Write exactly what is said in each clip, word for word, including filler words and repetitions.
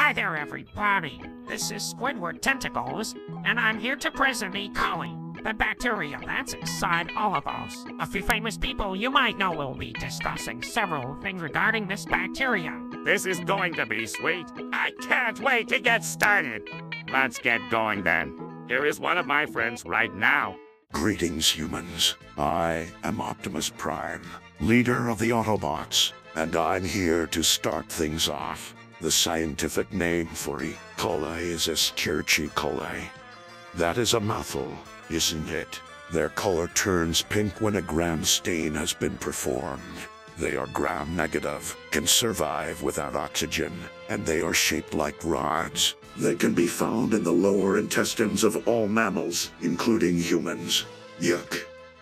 Hi there, everybody. This is Squidward Tentacles, and I'm here to present E. coli, the bacteria that's inside all of us. A few famous people you might know will be discussing several things regarding this bacteria. This is going to be sweet. I can't wait to get started. Let's get going then. Here is one of my friends right now. Greetings, humans. I am Optimus Prime, leader of the Autobots, and I'm here to start things off. The scientific name for E. coli is Escherichia coli. That is a mouthful, isn't it? Their color turns pink when a gram stain has been performed. They are gram-negative, can survive without oxygen, and they are shaped like rods. They can be found in the lower intestines of all mammals, including humans. Yuck.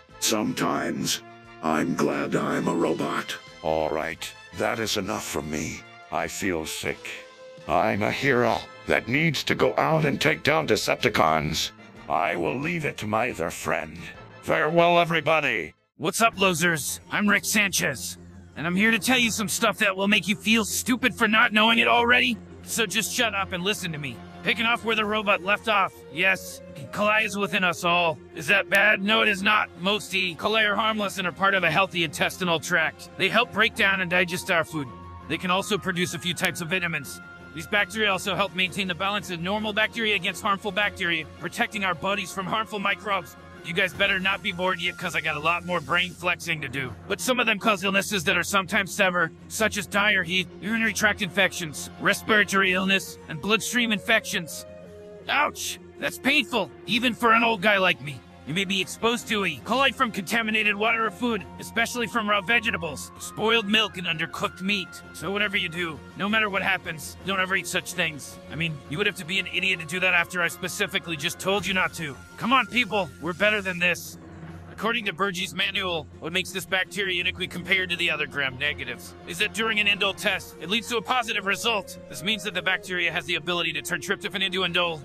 Sometimes, I'm glad I'm a robot. Alright, that is enough from me. I feel sick. I'm a hero that needs to go out and take down Decepticons. I will leave it to my other friend. Farewell, everybody! What's up, losers? I'm Rick Sanchez, and I'm here to tell you some stuff that will make you feel stupid for not knowing it already. So just shut up and listen to me. Picking off where the robot left off. Yes, E. coli is within us all. Is that bad? No, it is not. Most E. coli are harmless and are part of a healthy intestinal tract. They help break down and digest our food. They can also produce a few types of vitamins. These bacteria also help maintain the balance of normal bacteria against harmful bacteria, protecting our bodies from harmful microbes. You guys better not be bored yet, because I got a lot more brain flexing to do. But some of them cause illnesses that are sometimes severe, such as dire heat, urinary tract infections, respiratory illness, and bloodstream infections. Ouch! That's painful, even for an old guy like me. You may be exposed to E. coli from contaminated water or food, especially from raw vegetables, spoiled milk, and undercooked meat. So whatever you do, no matter what happens, don't ever eat such things. I mean, you would have to be an idiot to do that after I specifically just told you not to. Come on, people, we're better than this. According to Burgie's manual, what makes this bacteria uniquely compared to the other gram-negatives is that during an indole test, it leads to a positive result. This means that the bacteria has the ability to turn tryptophan into indole.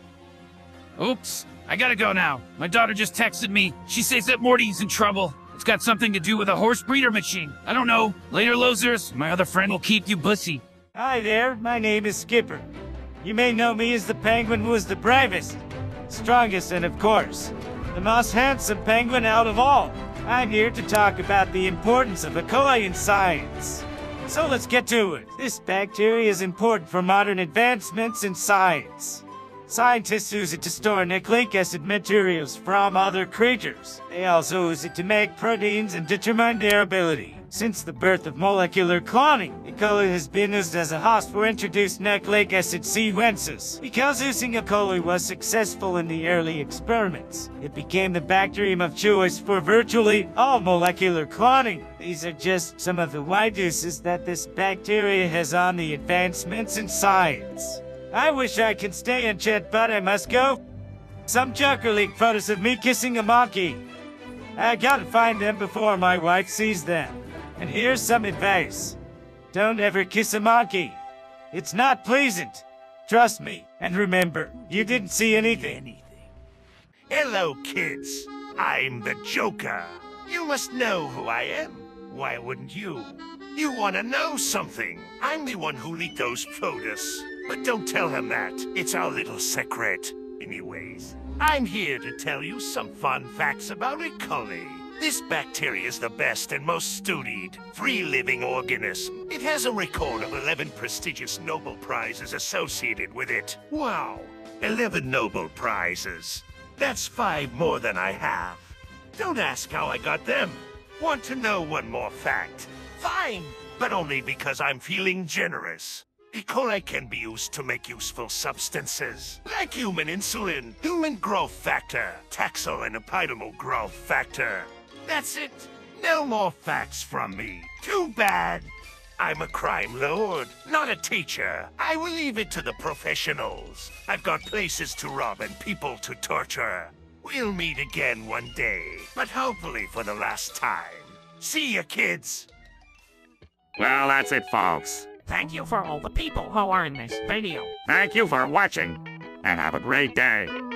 Oops. I gotta go now. My daughter just texted me. She says that Morty's in trouble. It's got something to do with a horse breeder machine. I don't know. Later, losers. My other friend will keep you bussy. Hi there, my name is Skipper. You may know me as the penguin who is the bravest, strongest, and of course, the most handsome penguin out of all. I'm here to talk about the importance of E. coli in science. So let's get to it. This bacteria is important for modern advancements in science. Scientists use it to store nucleic acid materials from other creatures. They also use it to make proteins and determine their ability. Since the birth of molecular cloning, E. coli has been used as a host for introduced nucleic acid sequences. Because using E. coli was successful in the early experiments, it became the bacterium of choice for virtually all molecular cloning. These are just some of the wide uses that this bacteria has on the advancements in science. I wish I could stay and chat, but I must go. Some joker leaked photos of me kissing a monkey. I gotta find them before my wife sees them. And here's some advice. Don't ever kiss a monkey. It's not pleasant. Trust me. And remember, you didn't see anything. Hello, kids. I'm the Joker. You must know who I am. Why wouldn't you? You want to know something? I'm the one who leaked those photos. But don't tell him that. It's our little secret. Anyways, I'm here to tell you some fun facts about E. coli. This bacteria is the best and most studied, free-living organism. It has a record of eleven prestigious Nobel Prizes associated with it. Wow, eleven Nobel Prizes. That's five more than I have. Don't ask how I got them. Want to know one more fact? Fine, but only because I'm feeling generous. E. coli can be used to make useful substances, like human insulin, human growth factor, taxol and epidermal growth factor. That's it. No more facts from me. Too bad. I'm a crime lord, not a teacher. I will leave it to the professionals. I've got places to rob and people to torture. We'll meet again one day, but hopefully for the last time. See ya, kids. Well, that's it, folks. Thank you for all the people who are in this video. Thank you for watching, and have a great day.